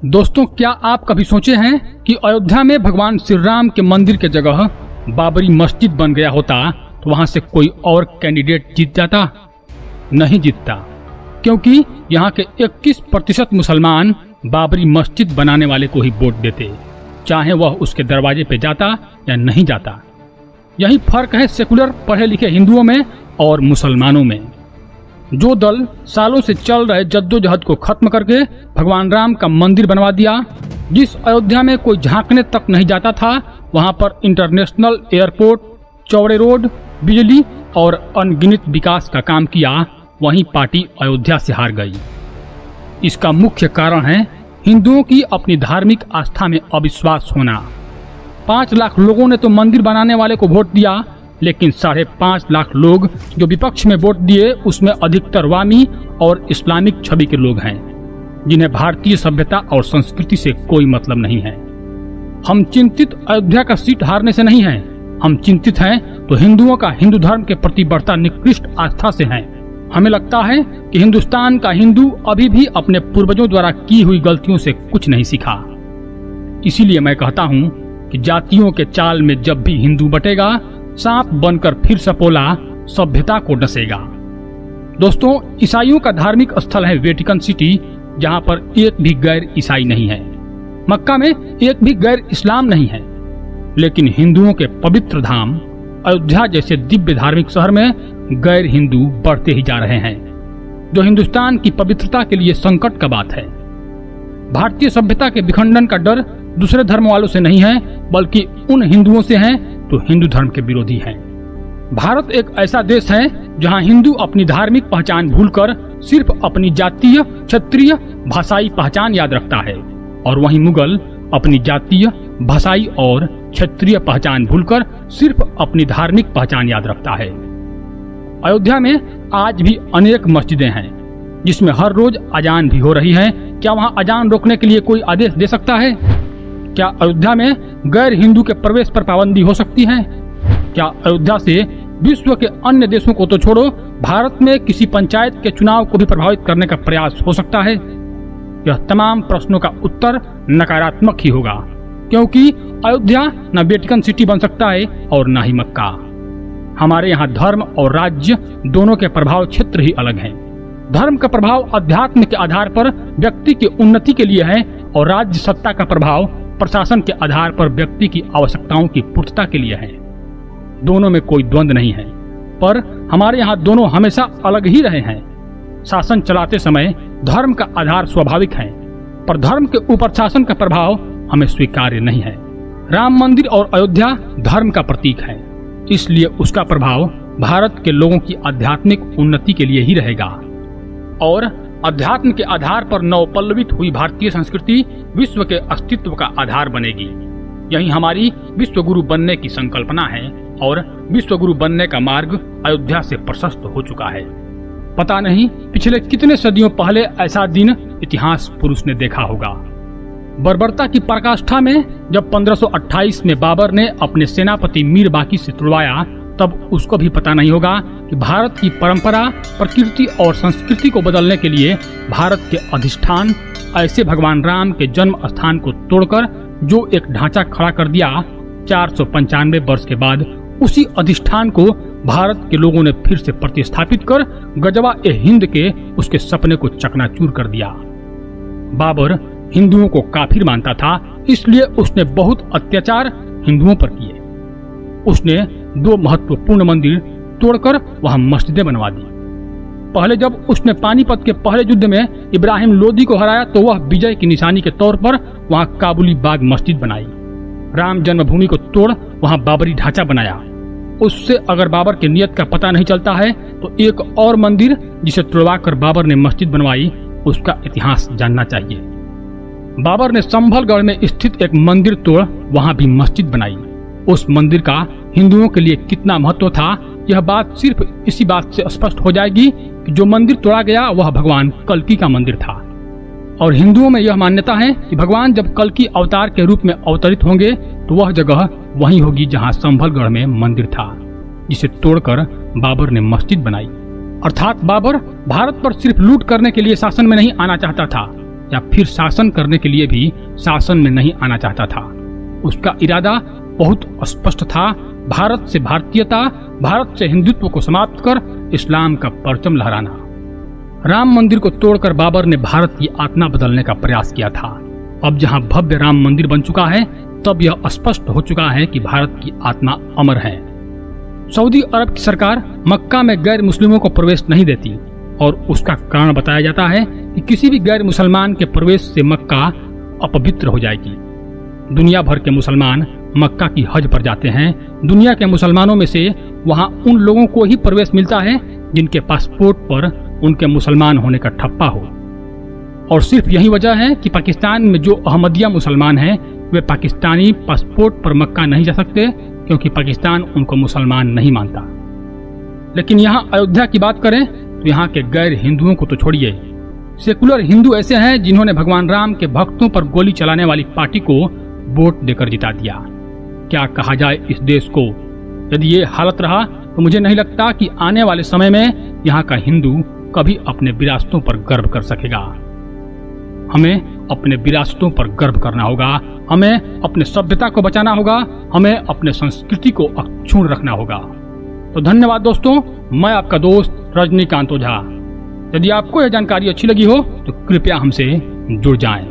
दोस्तों, क्या आप कभी सोचे हैं कि अयोध्या में भगवान श्री राम के मंदिर के जगह बाबरी मस्जिद बन गया होता तो वहां से कोई और कैंडिडेट जीत जाता? नहीं जीतता, क्योंकि यहाँ के 21% मुसलमान बाबरी मस्जिद बनाने वाले को ही वोट देते, चाहे वह उसके दरवाजे पे जाता या नहीं जाता। यही फर्क है सेकुलर पढ़े लिखे हिंदुओं में और मुसलमानों में। जो दल सालों से चल रहे जद्दोजहद को खत्म करके भगवान राम का मंदिर बनवा दिया, जिस अयोध्या में कोई झांकने तक नहीं जाता था, वहां पर इंटरनेशनल एयरपोर्ट, चौड़े रोड, बिजली और अनगिनत विकास का काम किया, वहीं पार्टी अयोध्या से हार गई। इसका मुख्य कारण है हिंदुओं की अपनी धार्मिक आस्था में अविश्वास होना। 5 लाख लोगों ने तो मंदिर बनाने वाले को वोट दिया, लेकिन 5.5 लाख लोग जो विपक्ष में वोट दिए, उसमें अधिकतर वामी और इस्लामिक छवि के लोग हैं, जिन्हें भारतीय सभ्यता और संस्कृति से कोई मतलब नहीं है। हम चिंतित अयोध्या का सीट हारने से नहीं हैं, हम चिंतित हैं तो हिंदुओं का हिंदू धर्म के प्रति बढ़ता निकृष्ट आस्था से हैं। हमें लगता है कि हिंदुस्तान का हिंदू अभी भी अपने पूर्वजों द्वारा की हुई गलतियों से कुछ नहीं सीखा। इसीलिए मैं कहता हूँ कि जातियों के चाल में जब भी हिंदू बटेगा, सांप बनकर फिर सपोला सभ्यता को डसेगा। दोस्तों, ईसाइयों का धार्मिक स्थल है वेटिकन सिटी, जहां पर एक भी गैर ईसाई नहीं है। मक्का में एक भी गैर इस्लाम नहीं है। लेकिन हिंदुओं के पवित्र धाम अयोध्या जैसे दिव्य धार्मिक शहर में गैर हिंदू बढ़ते ही जा रहे हैं, जो हिंदुस्तान की पवित्रता के लिए संकट का बात है। भारतीय सभ्यता के विखंडन का डर दूसरे धर्म वालों से नहीं है, बल्कि उन हिंदुओं से है तो हिंदू धर्म के विरोधी हैं। भारत एक ऐसा देश है जहां हिंदू अपनी धार्मिक पहचान भूलकर सिर्फ अपनी जातीय, क्षत्रिय, भाषाई पहचान याद रखता है, और वहीं मुगल अपनी जातीय, भाषाई और क्षत्रिय पहचान भूलकर सिर्फ अपनी धार्मिक पहचान याद रखता है। अयोध्या में आज भी अनेक मस्जिदें हैं, जिसमें हर रोज अजान भी हो रही है। क्या वहां अजान रोकने के लिए कोई आदेश दे सकता है? क्या अयोध्या में गैर हिंदू के प्रवेश पर पाबंदी हो सकती है? क्या अयोध्या से विश्व के अन्य देशों को तो छोड़ो, भारत में किसी पंचायत के चुनाव को भी प्रभावित करने का प्रयास हो सकता है? यह तमाम प्रश्नों का उत्तर नकारात्मक ही होगा, क्योंकि अयोध्या न वेटिकन सिटी बन सकता है और न ही मक्का। हमारे यहाँ धर्म और राज्य दोनों के प्रभाव क्षेत्र ही अलग हैं। धर्म का प्रभाव अध्यात्म के आधार पर व्यक्ति की उन्नति के लिए है, और राज्य सत्ता का प्रभाव प्रशासन के आधार पर व्यक्ति की आवश्यकताओं की पूर्तता के लिए है। दोनों में कोई द्वंद्व नहीं है, पर हमारे यहाँ दोनों हमेशा अलग ही रहे हैं। शासन चलाते समय धर्म का आधार स्वाभाविक है, पर धर्म के ऊपर शासन का प्रभाव हमें स्वीकार्य नहीं है। राम मंदिर और अयोध्या धर्म का प्रतीक है, इसलिए उसका प्रभाव भारत के लोगों की आध्यात्मिक उन्नति के लिए ही रहेगा, और अध्यात्म के आधार पर नवपल्लवित हुई भारतीय संस्कृति विश्व के अस्तित्व का आधार बनेगी। यही हमारी विश्व गुरु बनने की संकल्पना है, और विश्व गुरु बनने का मार्ग अयोध्या से प्रशस्त हो चुका है। पता नहीं पिछले कितने सदियों पहले ऐसा दिन इतिहास पुरुष ने देखा होगा। बर्बरता की पराकाष्ठा में जब 1528 में बाबर ने अपने सेनापति मीर बाकी से तुड़वाया, तब उसको भी पता नहीं होगा कि भारत की परंपरा, प्रकृति और संस्कृति को बदलने के लिए भारत के अधिष्ठान ऐसे भगवान राम के जन्म स्थान को तोड़कर जो एक ढांचा खड़ा कर दिया, 495 वर्ष के बाद उसी अधिष्ठान को भारत के लोगों ने फिर से प्रतिस्थापित कर गजवा ए हिंद के उसके सपने को चकनाचूर कर दिया। बाबर हिंदुओं को काफिर मानता था, इसलिए उसने बहुत अत्याचार हिंदुओं पर किए। उसने 2 महत्वपूर्ण मंदिर तोड़कर वहां मस्जिदें बनवा दी। पहले जब उसने पानीपत के पहले युद्ध में इब्राहिम लोदी को हराया, तो वह विजय की निशानी के तौर पर वहां काबुली बाग मस्जिद बनाई। राम जन्मभूमि को तोड़ वहां बाबरी ढांचा बनाया। उससे अगर बाबर की नियत का पता नहीं चलता है, तो एक और मंदिर जिसे तोड़वाकर बाबर ने मस्जिद बनवाई, उसका इतिहास जानना चाहिए। बाबर ने संभलगढ़ में स्थित एक मंदिर तोड़ वहां भी मस्जिद बनाई। उस मंदिर का हिंदुओं के लिए कितना महत्व था, यह बात सिर्फ इसी बात से स्पष्ट हो जाएगी कि जो मंदिर तोड़ा गया वह भगवान कल्कि का मंदिर था। और हिंदुओं में यह मान्यता है कि भगवान जब कल्कि अवतार के रूप में अवतरित होंगे, तो वह जगह वही होगी जहां संभलगढ़ में मंदिर था, जिसे तोड़कर बाबर ने मस्जिद बनाई। अर्थात बाबर भारत पर सिर्फ लूट करने के लिए शासन में नहीं आना चाहता था, या फिर शासन करने के लिए भी शासन में नहीं आना चाहता था। उसका इरादा बहुत स्पष्ट था, भारत से भारतीयता, भारत से हिंदुत्व को समाप्त कर इस्लाम का परचम लहराना। राम मंदिर को तोड़कर बाबर ने भारत की आत्मा बदलने का प्रयास किया था। अब जहां भव्य राम मंदिर बन चुका है, तब यह स्पष्ट हो चुका है कि भारत की आत्मा अमर है। सऊदी अरब की सरकार मक्का में गैर मुस्लिमों को प्रवेश नहीं देती और उसका कारण बताया जाता है कि किसी भी गैर मुसलमान के प्रवेश से मक्का अपवित्र हो जाएगी। दुनिया भर के मुसलमान मक्का की हज पर जाते हैं। दुनिया के मुसलमानों में से वहां उन लोगों को ही प्रवेश मिलता है जिनके पासपोर्ट पर उनके मुसलमान होने का ठप्पा हो। और सिर्फ यही वजह है कि पाकिस्तान में जो अहमदिया मुसलमान हैं, वे पाकिस्तानी पासपोर्ट पर मक्का नहीं जा सकते, क्योंकि पाकिस्तान उनको मुसलमान नहीं मानता। लेकिन यहाँ अयोध्या की बात करें तो यहाँ के गैर हिंदुओं को तो छोड़िए, सेकुलर हिंदू ऐसे हैं जिन्होंने भगवान राम के भक्तों पर गोली चलाने वाली पार्टी को वोट देकर जिता दिया। क्या कहा जाए इस देश को? यदि ये हालत रहा तो मुझे नहीं लगता कि आने वाले समय में यहाँ का हिंदू कभी अपने विरासतों पर गर्व कर सकेगा। हमें अपने विरासतों पर गर्व करना होगा, हमें अपने सभ्यता को बचाना होगा, हमें अपने संस्कृति को अक्षुण्ण रखना होगा। तो धन्यवाद दोस्तों, मैं आपका दोस्त रजनीकांत ओझा। यदि आपको यह जानकारी अच्छी लगी हो तो कृपया हमसे जुड़ जाएं।